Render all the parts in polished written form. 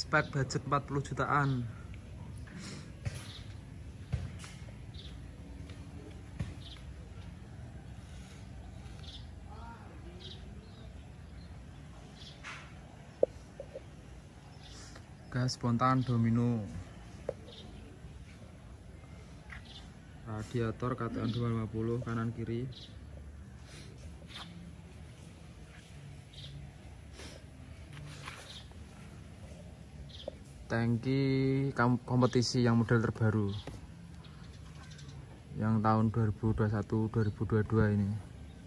Spek budget 40 jutaan. Gas spontan domino. Radiator KTN 250 kanan kiri. Tangki kompetisi yang model terbaru yang tahun 2021-2022 ini.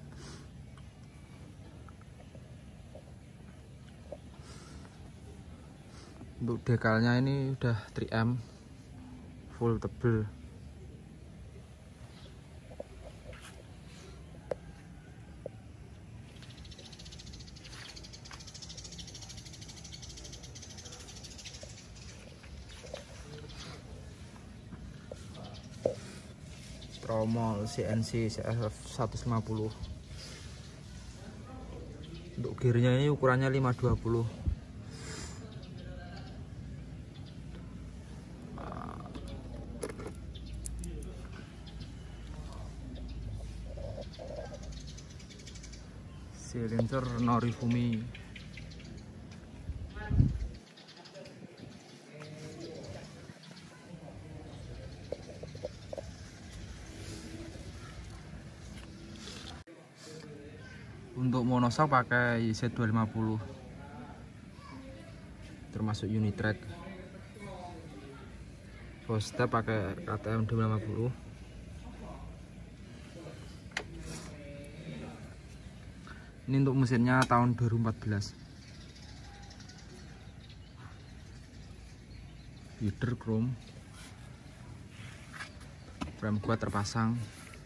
Untuk dekalnya ini udah 3M full tebel. Tromol CNC CF 150. Untuk gearnya ini ukurannya 520. Silencer Norifumi. Untuk monoshock pakai YZ250 termasuk Unitrack. Post step pakai KTM 250. Ini untuk mesinnya tahun 2014. Header chrome. Rem kuat terpasang.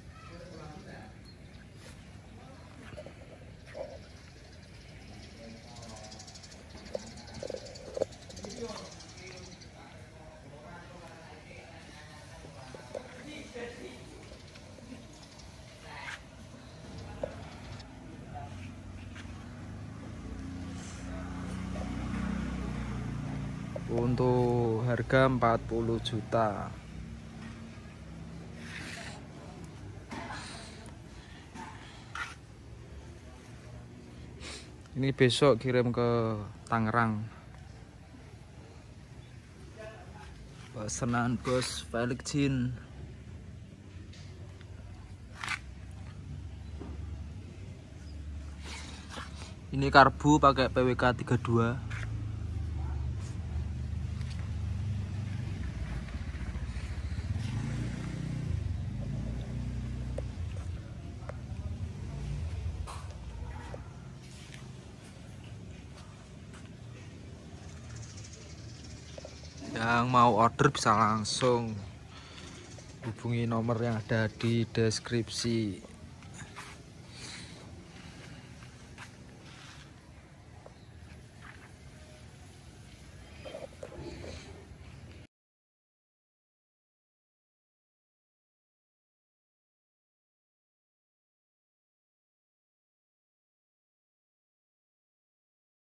Untuk harga 40 juta. Ini besok kirim ke Tangerang. Pesanan Bos Felix Jin. Ini karbu pakai PWK 32. Yang mau order bisa langsung hubungi nomor yang ada di deskripsi.